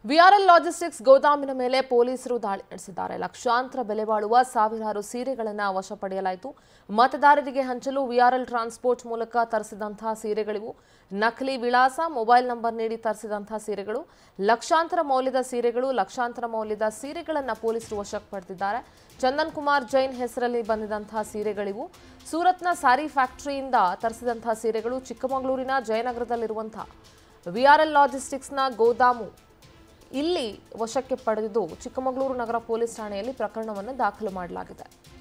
VRL logistics ಗೋದಾಮಿನ ಮೇಲೆ ಪೊಲೀಸರು ದಾಳಿ ನಡೆಸಿದ್ದಾರೆ. ಲಕ್ಷಾಂತರ ಬೆಲೆ ಬಾಳುವ ಸಾವಿರಾರು ಸೀರೆಗಳನ್ನು ವಶಪಡೆಯಲಾಯಿತು. ಮತದಾರರಿಗೆ ಹಂಚಲು ವಿಆರ್ಎಲ್ ಟ್ರಾನ್ಸ್ಪೋರ್ಟ್ ಮೂಲಕ ತರಿಸಿದಂತಹ ಸೀರೆಗಳಿವು. ನಕಲಿ ವಿಳಾಸ, ಮೊಬೈಲ್ ನಂಬರ್ ನೀಡಿ ತರಿಸಿದಂತಹ ಸೀರೆಗಳು, ಲಕ್ಷಾಂತರ ಮೌಲ್ಯದ ಸೀರೆಗಳನ್ನು ಪೊಲೀಸರು ವಶಕ್ಕೆ ಪಡೆದಿದ್ದಾರೆ. ಚಂದನ್ ಕುಮಾರ್ ಜೈನ್ ಹೆಸರಲ್ಲಿ ಬಂದಿದ್ದಂತಹ ಸೀರೆಗಳಿವು. ಸೂರತ್ನ ಸಾರಿ ಫ್ಯಾಕ್ಟರಿಯಿಂದ ತರಿಸಿದಂತಹ ಸೀರೆಗಳು ಚಿಕ್ಕಮಗಳೂರಿನ ಜಯನಗರದಲ್ಲಿರುವಂತಹ ವಿಆರ್ಎಲ್ ಲಾಜಿಸ್ಟಿಕ್ಸ್ನ ಗೋದಾಮು ಇಲ್ಲಿ ವಶಕ್ಕೆ ಪಡೆದಿದ್ದು ಚಿಕ್ಕಮಗಳೂರು ನಗರ ಪೊಲೀಸ್ ಠಾಣೆಯಲ್ಲಿ ಪ್ರಕರಣವನ್ನು ದಾಖಲು ಮಾಡಲಾಗಿದೆ.